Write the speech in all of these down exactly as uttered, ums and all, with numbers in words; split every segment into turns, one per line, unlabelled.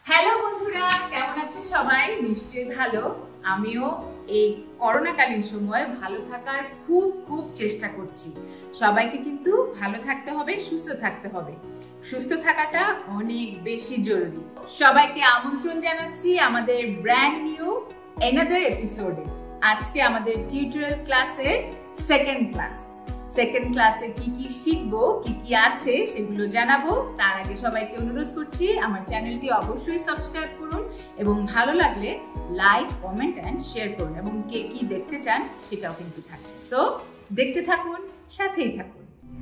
Hello বন্ধুরা, কেমন আছেন সবাই? নিশ্চয়ই ভালো। আমিও এই করোনাকালীন সময়ে ভালো থাকার খুব খুব চেষ্টা করছি। সবাইকে কিন্তু ভালো থাকতে হবে, সুস্থ থাকতে হবে। সুস্থ থাকাটা অনেক বেশি জরুরি। সবাইকে আমন্ত্রণ জানাচ্ছি আমাদের ব্র্যান্ড নিউ অ্যানাদার এপিসোডে। আজকে আমাদের টিউটোরিয়াল ক্লাসের সেকেন্ড ক্লাস। সেকেন্ড ক্লাসে কি কি শিখবো, কি কি আছে সেগুলো জানাবো। তার আগে সবাইকে অনুরোধ করছি আমার চ্যানেলটি অবশ্যই সাবস্ক্রাইব করুন এবং ভালো লাগলে লাইক, কমেন্ট এন্ড শেয়ার করুন এবং কে কি দেখতে চান সেটাও কিন্তু থাকছে। সো দেখতে থাকুন, সাথেই থাকুন।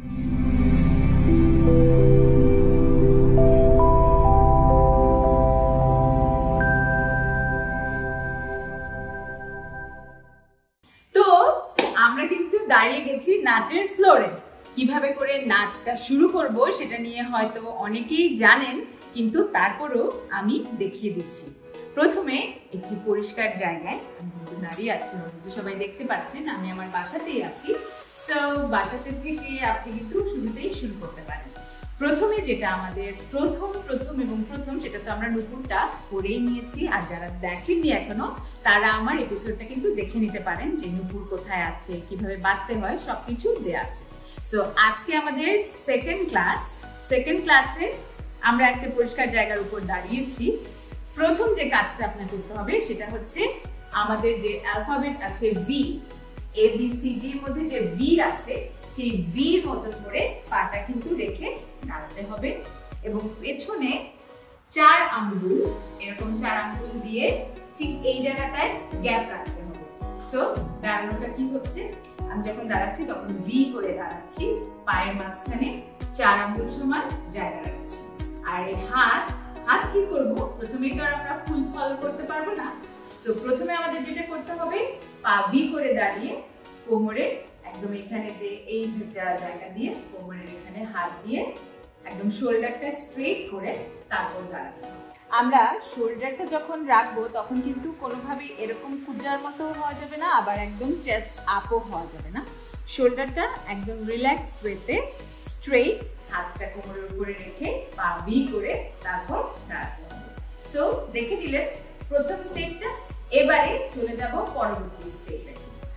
তো আমরা কিন্তু দাঁড়িয়ে গেছি নাচের ফ্লোরে। কিভাবে করে নাচটা শুরু করব সেটা নিয়ে হয়তো অনেকেই জানেন, কিন্তু তারপরেও আমি দেখিয়ে দিচ্ছি। প্রথমে একটি পরিষ্কার জায়গায় আমি দাঁড়িয়ে আছি, সবাই দেখতে পাচ্ছেন আমি আমার বাসাতেই আছি। সো বাসাতে থেকে আপনি কিন্তু শুরুতেই শুরু করতে পারেন। প্রথমে যেটা আমাদের প্রথম প্রথম এবং প্রথম সেটা তো আমরা নতুনটা করেই নিয়েছি, আর যারা দেখেননি এখনো তারা আমার এপিসোডটা কিন্তু দেখে নিতে পারেন যে নুপুর কোথায় আছে, কিভাবে বাঁধতে হয়, সবকিছু দেয়া আছে। সো আজকে আমাদের সেকেন্ড ক্লাস। সেকেন্ড ক্লাসে আমরা একটা পরিষ্কার জায়গার উপর দাঁড়িয়েছি। প্রথম যে কাজটা আপনার করতে হবে সেটা হচ্ছে আমাদের যে অ্যালফাবেট আছে ভি, এ বি সি ডির মধ্যে যে ভি আছে সেই ভির মতন করে পাটা কিন্তু রেখে দাঁড়াতে হবে এবং পেছনে চার আঙ্গুল, এরকম চার আঙ্গুল দিয়ে ঠিক এই জায়গাটায় গ্যাপ রাখতে হবে। সো দাঁড়ানোটা কি হচ্ছে, আমি যখন দাঁড়াচ্ছি তখন ভি করে দাঁড়াচ্ছি, পায়ের মাঝখানে চার আঙ্গুল সমান জায়গা রাখছি। আর এই হাত হাত কি করব, প্রথমেই তো আর আমরা ফুল ফলো করতে পারবো না। সো প্রথমে আমাদের যেটা করতে হবে, পা ভি করে দাঁড়িয়ে কোমরে একদম এখানে যে এই দুটা জায়গা দিয়ে কোমরের এখানে হাত দিয়ে একদম শোল্ডারটা স্ট্রেট করে তারপর দাঁড়াতে হবে। আমরা শোল্ডারটা যখন রাখবো তখন কিন্তু কোনোভাবেই এরকম কুজার মতো হওয়া যাবে না, আবার একদম চেস্ট আপও হওয়া যাবে না। শোল্ডারটা একদম রিল্যাক্স ওয়েতে স্ট্রেট, হাতটা কোমরের উপরে রেখে পা ভি করে তারপর দাঁড়াতে হবে। সো দেখে দিলেন প্রথম স্টেপটা। এবারে চলে যাব পরবর্তী স্টেপে।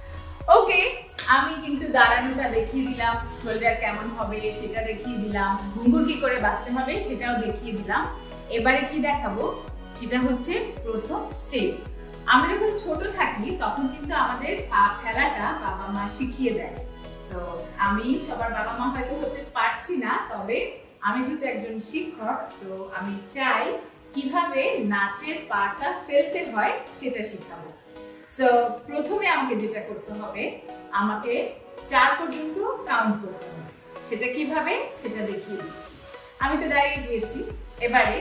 ওকে, আমি কিন্তু দাঁড়ানোটা দেখিয়ে দিলাম, শোল্ডার কেমন হবে সেটা দেখিয়ে দিলাম, ঘুঙুর কি করে বাঁধতে হবে সেটাও দেখিয়ে দিলাম। এবারে কি দেখাবো সেটা হচ্ছে প্রথম স্টেপ। আমরা যখন ছোট থাকি তখন কিন্তু আমাদের পা ফেলাটা বাবা মা শিখিয়ে দেয়। সো আমি সবার বাবা মা হয়তো হতে পারছি না, তবে আমি যেহেতু একজন শিক্ষক, সো আমি চাই কিভাবে নাচের পাটা ফেলতে হয় সেটা শেখাবো। সো প্রথমে আমাকে যেটা করতে হবে, আমাকে চার পর্যন্ত কাউন্ট করতে হবে। সেটা কিভাবে সেটা দেখিয়ে দিচ্ছি। আমি তো দাঁড়িয়ে গিয়েছি। এবারে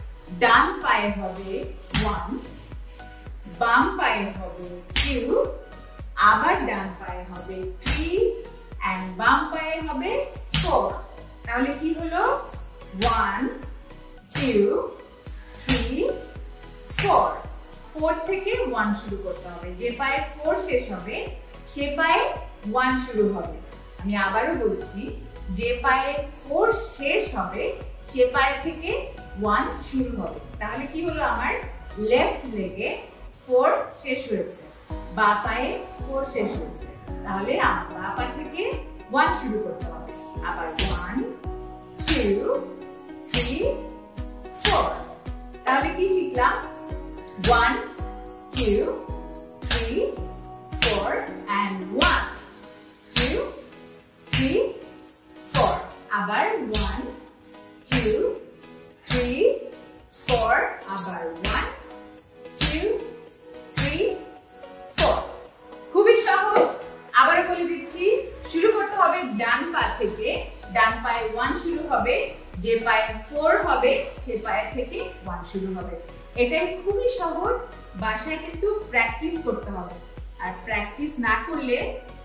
ডান পায়ে হবে ওয়ান, বাম পায়ে হবে টু, আবার ডান পায়ে হবে থ্রি এন্ড বাম পায়ে হবে ফোর। তাহলে কি হলো, one two three four. Four থেকে ওয়ান শুরু করতে হবে। যে পায়ে ফোর শেষ হবে সে পায়ে ওয়ান শুরু হবে। আমি আবারও বলছি, যে পায়ে ফোর শেষ হবে সে পায়ে থেকে ওয়ান শুরু হবে। তাহলে কি হলো, আমার লেফট লেগে ফোর শেষ হয়েছে, বা পায়ে ফোর শেষ হয়েছে। তাহলে আমার বা পা থেকে ওয়ান শুরু করতে হবে। আবার ওয়ান টু থ্রি ফোর। তাহলে কি শিখলাম, one two three four and one two three four। আবার one two three four, আবার one two three four। খুবই সহজ। আবার বলে দিচ্ছি, শুরু করতে হবে ডান পা থেকে। ডান পায়ে ওয়ান শুরু হবে, যে পায়ে ফোর হবে সে পায়ে থেকে ওয়ান শুরু হবে। এটাই খুবই সহজ। বাসায় কিন্তু প্র্যাকটিস করতে হবে, আর প্র্যাকটিস না করলে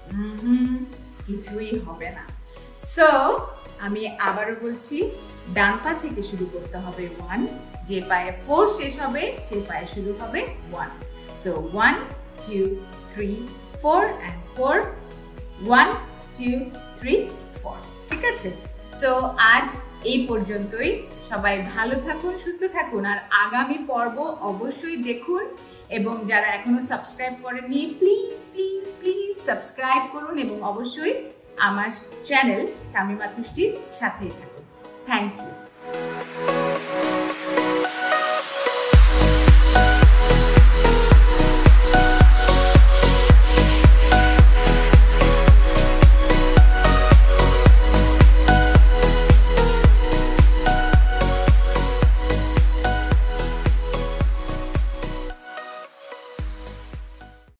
কিছুই হবে না। সো আমি আবারও বলছি, ডান পা থেকে শুরু করতে হবে ওয়ান, যে পায়ে ফোর শেষ হবে সে পায়ে শুরু হবে one. So one two three four and four, one two three four. ঠিক আছে? সো আজ এই পর্যন্তই। সবাই ভালো থাকুন, সুস্থ থাকুন, আর আগামী পর্ব অবশ্যই দেখুন। এবং যারা এখনো সাবস্ক্রাইব করেননি প্লিজ প্লিজ প্লিজ সাবস্ক্রাইব করুন এবং অবশ্যই আমার চ্যানেল শামীমা তুষ্টির সাথেই থাকুন। Thank you.